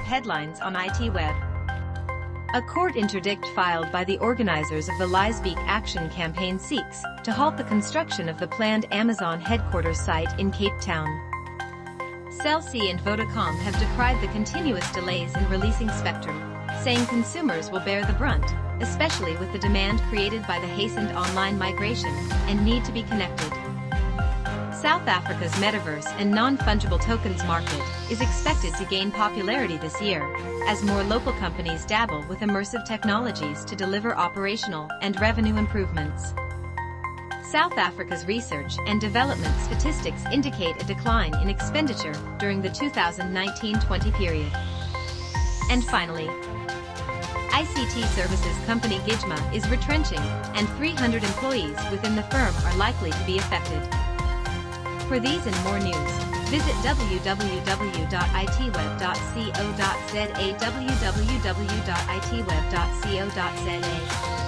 top headlines on ITWeb. A court interdict filed by the organizers of the Liesbeek Action Campaign seeks to halt the construction of the planned Amazon headquarters site in Cape Town. Cell C and Vodacom have decried the continuous delays in releasing spectrum, saying consumers will bear the brunt, especially with the demand created by the hastened online migration and need to be connected. South Africa's metaverse and non-fungible tokens market is expected to gain popularity this year, as more local companies dabble with immersive technologies to deliver operational and revenue improvements. South Africa's research and development statistics indicate a decline in expenditure during the 2019-20 period. And finally, ICT services company Gijma is retrenching, and 300 employees within the firm are likely to be affected. For these and more news, visit www.itweb.co.za www.itweb.co.za.